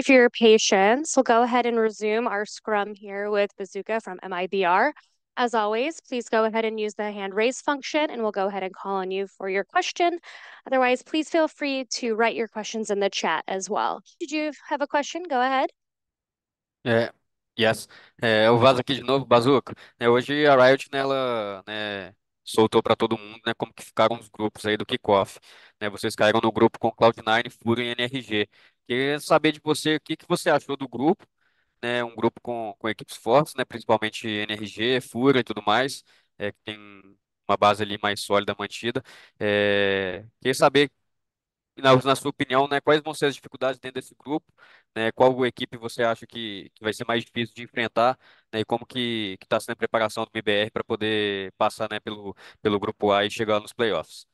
for your patience. We'll go ahead and resume our scrum here with Bazooka from MIBR. As always, please go ahead and use the hand raise function, and we'll go ahead and call on you for your question. Otherwise, please feel free to write your questions in the chat as well. Did you have a question? Go ahead. É, yes. Eu vazo aqui de novo, Bazuca. Hoje a Riot, né, ela, né, soltou para todo mundo, né, como que ficaram os grupos aí do Kickoff. Né, vocês caíram no grupo com Cloud9, Fúria e NRG. Queria saber de você o que que você achou do grupo, né, um grupo com equipes fortes, né, principalmente NRG, Fúria e tudo mais, que tem uma base ali mais sólida mantida. Queria saber na sua opinião, né, quais vão ser as dificuldades dentro desse grupo, né, qual equipe você acha que vai ser mais difícil de enfrentar, né, e como que está sendo a preparação do MBR para poder passar, né, pelo grupo A e chegar nos playoffs?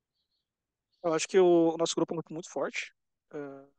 Eu acho que o nosso grupo é um grupo muito forte. Uh,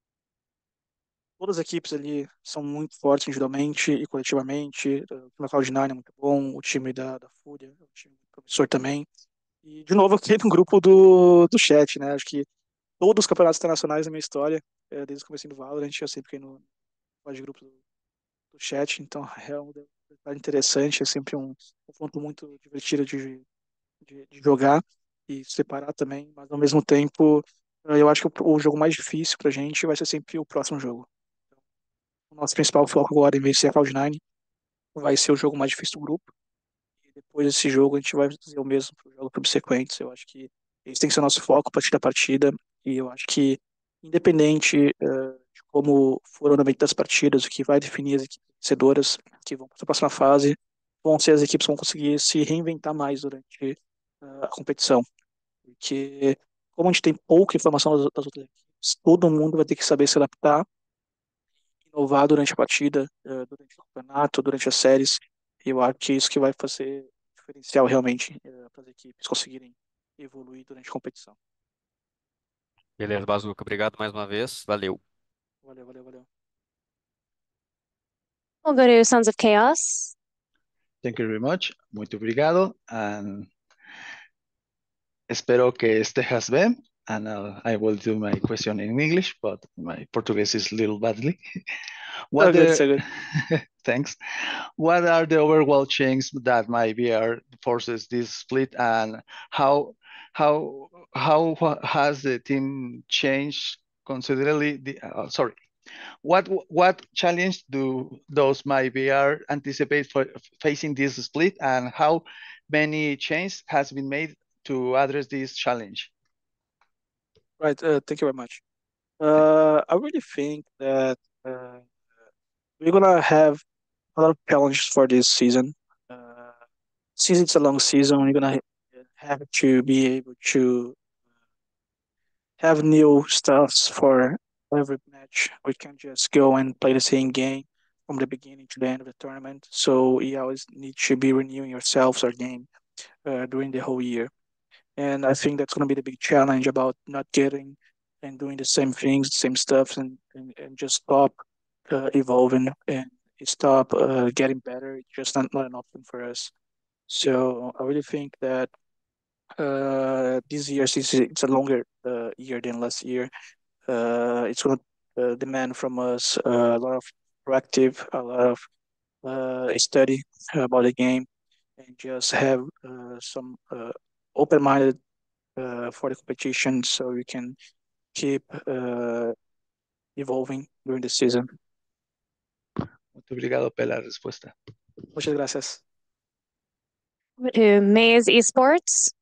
Todas as equipes ali são muito fortes individualmente e coletivamente. O time da Cloud9 é muito bom, o time da Fúria é um time promissor também. E, de novo, aqui no grupo do chat, né? Acho que todos os campeonatos internacionais da minha história, desde o começo do Valorant, eu sempre fiquei no de grupo do chat, então é um detalhe interessante, é sempre um confronto muito divertido de jogar e separar também, mas ao mesmo tempo, eu acho que o jogo mais difícil pra gente vai ser sempre o próximo jogo. O nosso principal foco agora, em vencer a Cloud9, vai ser o jogo mais difícil do grupo. E depois desse jogo, a gente vai fazer o mesmo para o jogo subsequente. Eu acho que esse tem que ser o nosso foco partida a partida. E eu acho que, independente de como for o andamento das partidas, o que vai definir as equipes vencedoras que vão para a próxima fase, vão ser as equipes que vão conseguir se reinventar mais durante a competição. Porque, como a gente tem pouca informação das outras equipes, todo mundo vai ter que saber se adaptar, inovar durante a partida, durante o campeonato, durante as séries. E eu acho que isso que vai fazer diferencial realmente para as equipes conseguirem evoluir durante a competição. Beleza, Bazuca, obrigado mais uma vez, valeu. Valeu, valeu, valeu. We'll go to Sons of Chaos. Thank you very much. Muito obrigado. And espero que estés bien. And I will do my question in English, but my Portuguese is a little badly. So What good, the so good. Thanks. What are the overall changes that might be forces this split, and how how has the team changed considerably? Sorry, what challenge do those might be anticipate for facing this split, and how many changes has been made to address this challenge? Right, thank you very much. I really think that we're gonna have a lot of challenges for this season. Since it's a long season, we're gonna have to be able to have new stuffs for every match. We can't just go and play the same game from the beginning to the end of the tournament. So you always need to be renewing yourselves or game during the whole year. And I think that's going to be the big challenge about not getting and doing the same things, the same stuff, and just stop evolving and stop getting better. It's just not an option for us. So I really think that this year, since it's a longer year than last year, it's going to demand from us a lot of proactive, a lot of study about the game, and just have some open-minded for the competition, so we can keep evolving during the season. Muito obrigado pela respuesta. Muchas gracias. To Maze Esports.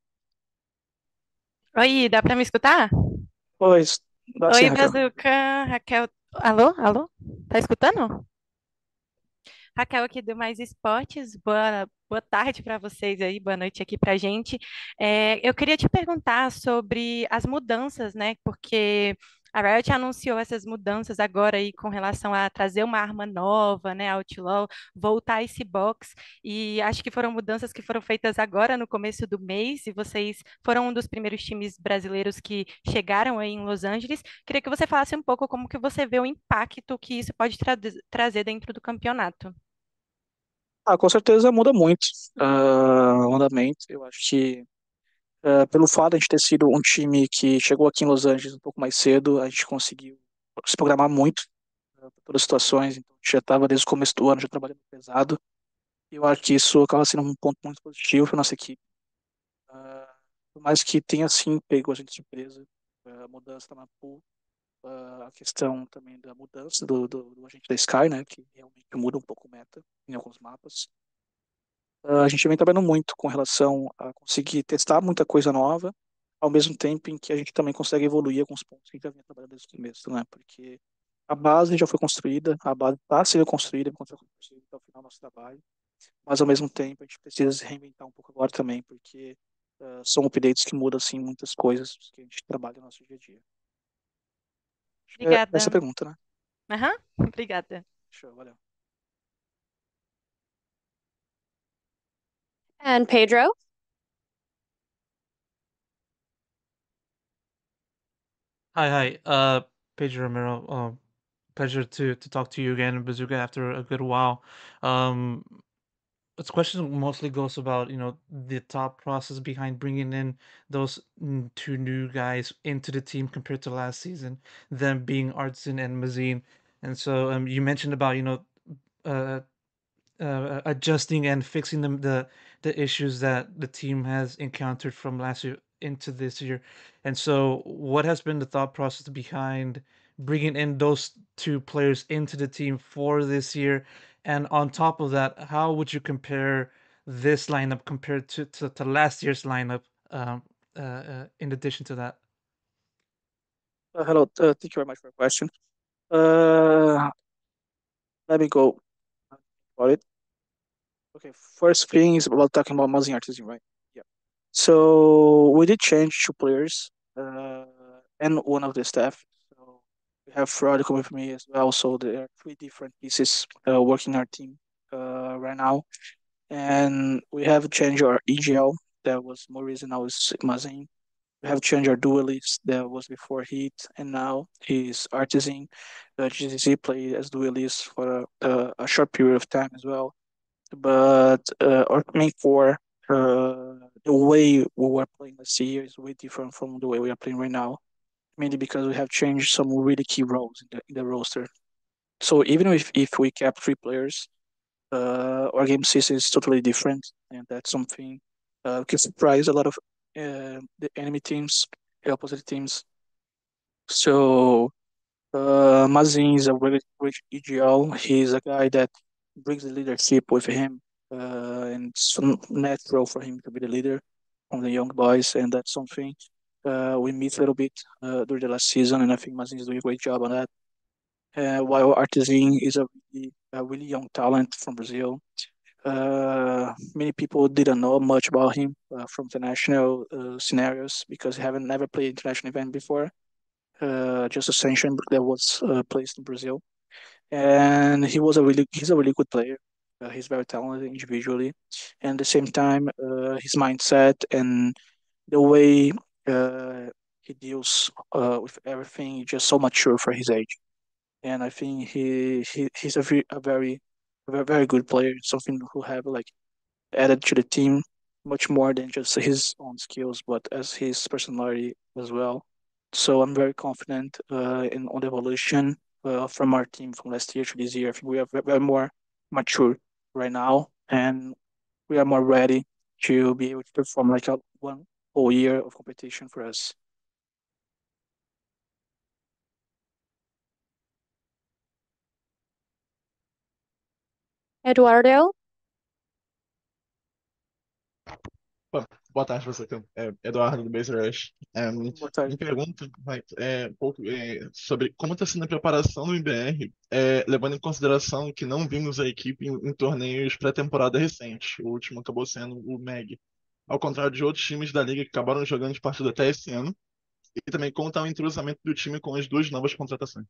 Oi, dá pra me escutar? Pois, dá sim, Oi, Raquel. Bazuca, Raquel. Alô? Alô? Tá escutando? Raquel aqui do Mais Esportes. Boa tarde para vocês aí, boa noite aqui para a gente. Eu queria te perguntar sobre as mudanças, né? Porque a Riot anunciou essas mudanças agora aí com relação a trazer uma arma nova, né? Outlaw, voltar esse box. E acho que foram mudanças que foram feitas agora no começo do mês, e vocês foram um dos primeiros times brasileiros que chegaram aí em Los Angeles. Queria que você falasse um pouco como que você vê o impacto que isso pode trazer dentro do campeonato. Com certeza muda muito o andamento. Eu acho que pelo fato de a gente ter sido um time que chegou aqui em Los Angeles um pouco mais cedo, a gente conseguiu se programar muito por todas as situações, então a gente já estava desde o começo do ano já trabalhando pesado, e eu acho que isso acaba sendo um ponto muito positivo para nossa equipe. Ah, por mais que tenha sim pego a gente de surpresa, a mudança na pool, a questão também da mudança do agente da Sky, né, que realmente muda um pouco o meta em alguns mapas. A gente vem trabalhando muito com relação a conseguir testar muita coisa nova, ao mesmo tempo em que a gente também consegue evoluir alguns pontos que a gente já vinha trabalhando desde o começo, né? Porque a base já foi construída, a base está sendo construída, vai ser construída até o final do nosso trabalho, mas ao mesmo tempo a gente precisa se reinventar um pouco agora também, porque são updates que mudam, assim, muitas coisas que a gente trabalha no nosso dia a dia. Acho que é essa a Obrigada. pergunta, né? Aham, obrigada. Show, valeu. And Pedro? Hi. Pedro Romero. Pleasure to talk to you again, Bazooka, after a good while. Um, this question mostly goes about the thought process behind bringing in those two new guys into the team compared to last season, them being Artisan and Mazine. And so you mentioned about uh, adjusting and fixing the issues that the team has encountered from last year into this year. And so, what has been the thought process behind bringing in those two players into the team for this year? And on top of that, how would you compare this lineup compared to last year's lineup? In addition to that. Hello, thank you very much for your question. Uh, let me go about it. Okay, first thing is about talking about Mazin Artisan, right? Yeah. So we did change two players, and one of the staff. So we have Fraude coming with me as well. So there are three different pieces working our team right now, and we have changed our EGL. That was Maurice, and now is Mazin. We have changed our duelist. That was before Heat, and now he's Artisan. GCC played as duelist for a short period of time as well, but our main core, the way we were playing last year is way different from the way we are playing right now. Mainly because we have changed some really key roles in the roster. So even if we kept three players, our game system is totally different, and that's something can surprise a lot of the enemy teams, the opposite teams. So Mazin is a really great EGL. He's a guy that brings the leadership with him, and it's so natural for him to be the leader from the young boys, and that's something we missed a little bit during the last season, and I think Mazin is doing a great job on that. While Artizin is a really young talent from Brazil. Many people didn't know much about him from international scenarios because he haven't never played international event before, just a sanction that was placed in Brazil, and he's a really good player. He's very talented individually, and at the same time, his mindset and the way he deals with everything is just so mature for his age. And I think he's a very good player. Something who have like added to the team much more than just his own skills, but as his personality as well. So I'm very confident in on the evolution from our team from last year to this year. I think we are very more mature right now, and we are more ready to be able to perform like a one whole year of competition for us. Eduardo? Boa tarde, você. Eduardo do Base Rush. Boa tarde. Me pergunta um pouco sobre como está sendo a preparação do MBR, levando em consideração que não vimos a equipe em torneios pré-temporada recentes. O último acabou sendo o MEG. Ao contrário de outros times da liga que acabaram jogando de partida até esse ano. E também como está o entrosamento do time com as duas novas contratações.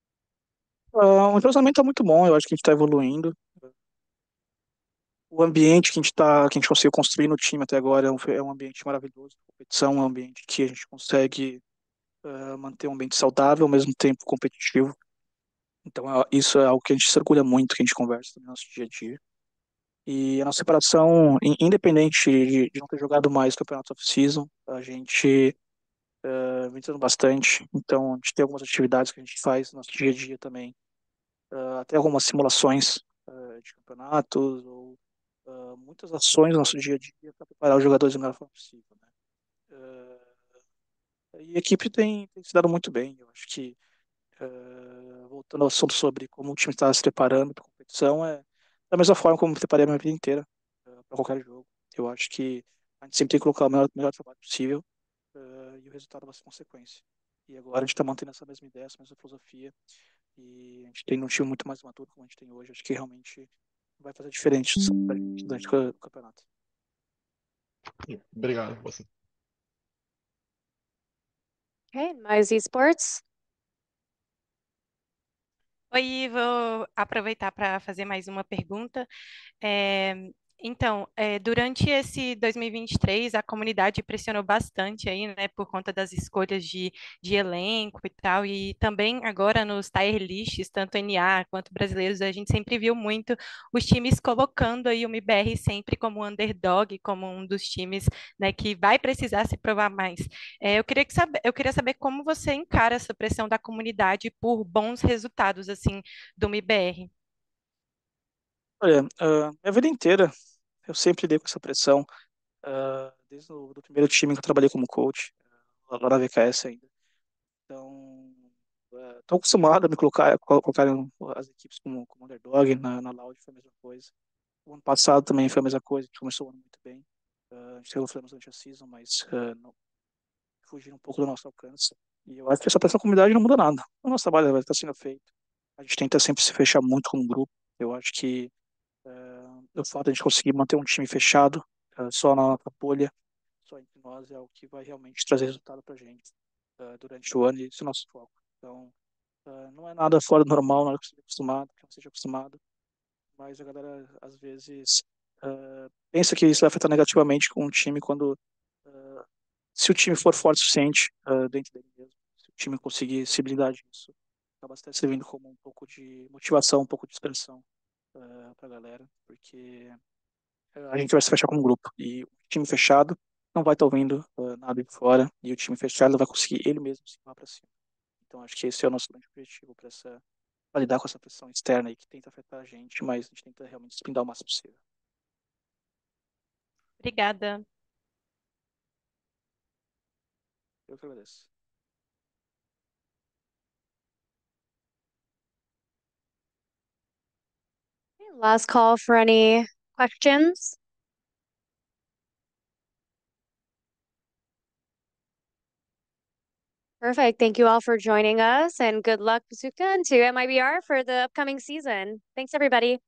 O entrosamento tá muito bom, eu acho que a gente está evoluindo. O ambiente que a gente conseguiu construir no time até agora é um ambiente maravilhoso de competição, é um ambiente que a gente consegue manter um ambiente saudável, ao mesmo tempo competitivo. Então, isso é algo que a gente se orgulha muito, que a gente conversa no nosso dia a dia. E a nossa separação, independente de não ter jogado mais campeonato off-season, a gente vem treinando bastante. Então, a gente tem algumas atividades que a gente faz no nosso dia a dia também, até algumas simulações de campeonatos ou muitas ações no nosso dia a dia para preparar os jogadores da melhor forma possível, né? E a equipe tem se dado muito bem. Eu acho que, voltando ao assunto sobre como o time está se preparando para a competição, é da mesma forma como eu me preparei a minha vida inteira para qualquer jogo. Eu acho que a gente sempre tem que colocar o melhor trabalho possível e o resultado vai ser consequência. E agora a gente está mantendo essa mesma ideia, essa mesma filosofia e a gente tem um time muito mais maduro como a gente tem hoje. Acho que realmente vai fazer diferente pra gente durante o campeonato. Obrigado, você. Okay, mais esports. Oi, vou aproveitar para fazer mais uma pergunta. É, então, durante esse 2023, a comunidade pressionou bastante aí, né, por conta das escolhas de elenco e tal, e também agora nos tier lists, tanto NA quanto brasileiros, a gente sempre viu muito os times colocando aí o MIBR sempre como underdog, como um dos times, né, que vai precisar se provar mais. Eu queria saber como você encara essa pressão da comunidade por bons resultados, assim, do MIBR. Olha, minha vida inteira eu sempre lidei com essa pressão, desde o do primeiro time que eu trabalhei como coach, lá na VKS ainda. Então, estou acostumado a me colocar as equipes como underdog, na Loud foi a mesma coisa. O ano passado também foi a mesma coisa, a gente começou o ano muito bem. A gente teve problemas durante a season, mas não, fugiram um pouco do nosso alcance. E eu acho que essa pressão da comunidade não muda nada. O nosso trabalho vai estar sendo feito. A gente tenta sempre se fechar muito como grupo. Eu acho que o fato de a gente conseguir manter um time fechado, só na nossa bolha, só entre nós, é o que vai realmente trazer resultado pra gente durante o ano e esse é o nosso foco. Então, não é nada fora do normal, nada que você esteja acostumado, que não seja acostumado, mas a galera, às vezes, pensa que isso vai afetar negativamente com o time quando, se o time for forte o suficiente dentro dele mesmo, se o time conseguir se blindar disso, acaba até servindo como um pouco de motivação, um pouco de expressão pra galera, porque a gente vai se fechar como grupo. E o time fechado não vai estar ouvindo nada de fora. E o time fechado vai conseguir ele mesmo se levar para cima. Então acho que esse é o nosso grande objetivo para lidar com essa pressão externa aí que tenta afetar a gente, mas a gente tenta realmente se blindar o máximo possível. Obrigada. Eu que agradeço. Last call for any questions. Perfect. Thank you all for joining us and good luck, Bazooka, and to MIBR for the upcoming season. Thanks, everybody.